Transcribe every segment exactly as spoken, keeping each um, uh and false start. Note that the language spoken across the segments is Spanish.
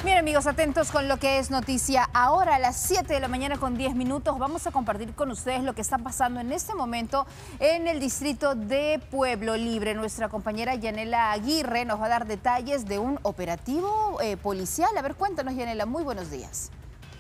Bien, amigos, atentos con lo que es noticia. Ahora a las siete de la mañana con diez minutos vamos a compartir con ustedes lo que está pasando en este momento en el distrito de Pueblo Libre. Nuestra compañera Yanela Aguirre nos va a dar detalles de un operativo eh, policial. A ver, cuéntanos, Yanela, muy buenos días.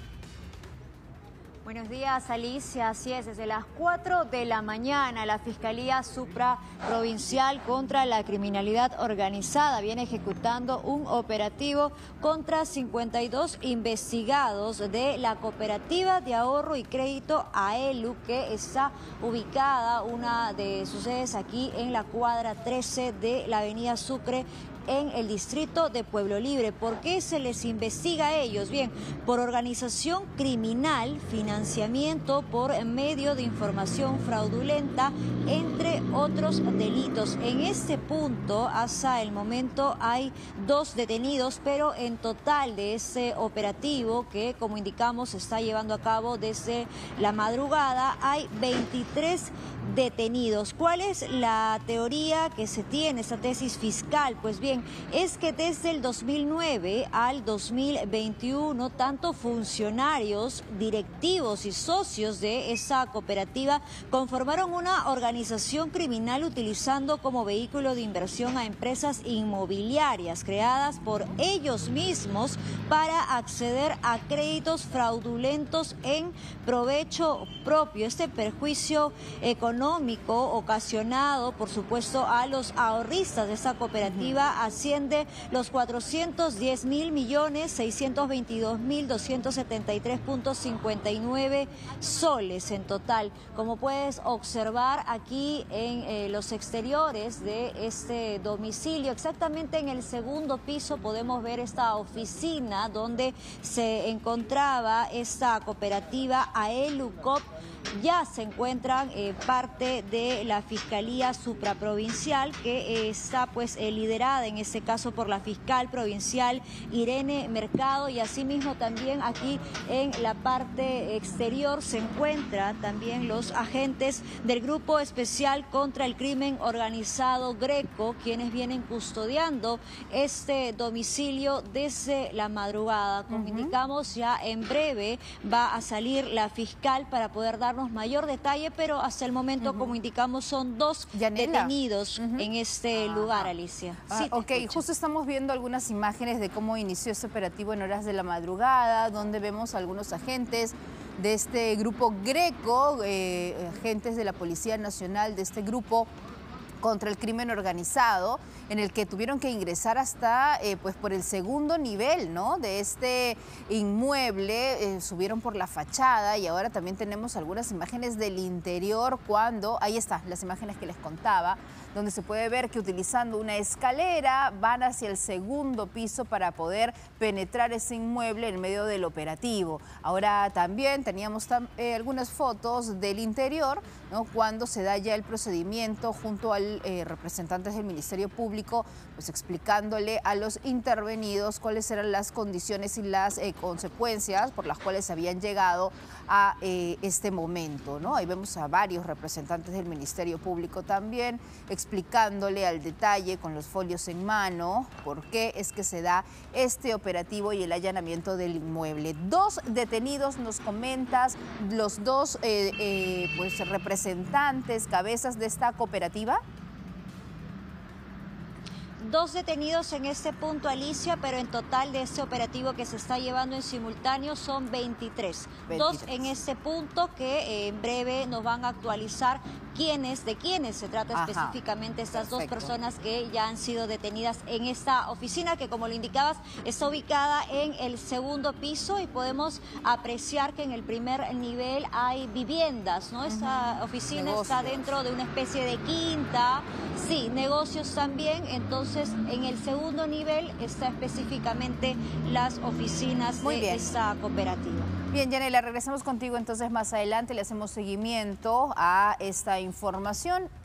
Buenos días, Alicia. Así es, desde las cuatro de la mañana la Fiscalía Supraprovincial contra la Criminalidad Organizada viene ejecutando un operativo contra cincuenta y dos investigados de la Cooperativa de Ahorro y Crédito AELU, que está ubicada, una de sus sedes aquí en la cuadra trece de la avenida Sucre, en el distrito de Pueblo Libre. ¿Por qué se les investiga a ellos? Bien, por organización criminal, financiamiento por medio de información fraudulenta, entre otros delitos. En este punto, hasta el momento, hay dos detenidos, pero en total de ese operativo, que como indicamos se está llevando a cabo desde la madrugada, hay veintitrés detenidos. ¿Cuál es la teoría que se tiene, esta tesis fiscal? Pues bien, es que desde el dos mil nueve al dos mil veintiuno, tanto funcionarios, directivos y socios de esa cooperativa conformaron una organización criminal utilizando como vehículo de inversión a empresas inmobiliarias creadas por ellos mismos para acceder a créditos fraudulentos en provecho propio. Este perjuicio económico ocasionado, por supuesto, a los ahorristas de esa cooperativa asciende los cuatrocientos diez mil millones seiscientos veintidós mil doscientos setenta y tres punto cincuenta y nueve soles en total. Como puedes observar aquí en eh, los exteriores de este domicilio, exactamente en el segundo piso podemos ver esta oficina donde se encontraba esta cooperativa AELU Coop. Ya se encuentran eh, parte de la Fiscalía Supraprovincial, que eh, está pues eh, liderada en este caso por la fiscal provincial Irene Mercado, y asimismo también aquí en la parte exterior se encuentran también los agentes del Grupo Especial contra el Crimen Organizado Greco, quienes vienen custodiando este domicilio desde la madrugada. Como uh-huh. indicamos, ya en breve va a salir la fiscal para poder darnos mayor detalle, pero hasta el momento, uh-huh. como indicamos, son dos Yanela. detenidos uh-huh. en este uh-huh. lugar, Alicia. Ah, sí, ok, escucho. Justo estamos viendo algunas imágenes de cómo inició este operativo en horas de la madrugada, donde vemos a algunos agentes de este grupo Greco, eh, agentes de la Policía Nacional de este grupo contra el crimen organizado, en el que tuvieron que ingresar hasta eh, pues por el segundo nivel, ¿no?, de este inmueble. Eh, subieron por la fachada y ahora también tenemos algunas imágenes del interior cuando, ahí están las imágenes que les contaba, donde se puede ver que utilizando una escalera van hacia el segundo piso para poder penetrar ese inmueble en medio del operativo. Ahora también teníamos tam eh, algunas fotos del interior, ¿no?, cuando se da ya el procedimiento junto al Eh, representantes del Ministerio Público, pues explicándole a los intervenidos cuáles eran las condiciones y las eh, consecuencias por las cuales habían llegado a eh, este momento, ¿no? Ahí vemos a varios representantes del Ministerio Público también explicándole al detalle con los folios en mano por qué es que se da este operativo y el allanamiento del inmueble. Dos detenidos, nos comentas, los dos eh, eh, pues representantes, cabezas de esta cooperativa. Dos detenidos en este punto, Alicia, pero en total de este operativo que se está llevando en simultáneo son veintitrés. veintitrés. Dos en este punto que eh, en breve nos van a actualizar quiénes, de quiénes se trata. Ajá. Específicamente estas Perfecto. dos personas que ya han sido detenidas en esta oficina, que como lo indicabas está ubicada en el segundo piso, y podemos apreciar que en el primer nivel hay viviendas, ¿no? Esta uh-huh. oficina negocios. Está dentro de una especie de quinta, sí, negocios también. Entonces en el segundo nivel está específicamente las oficinas Muy de bien. esta cooperativa. Bien, Yanela, regresamos contigo entonces más adelante, le hacemos seguimiento a esta información.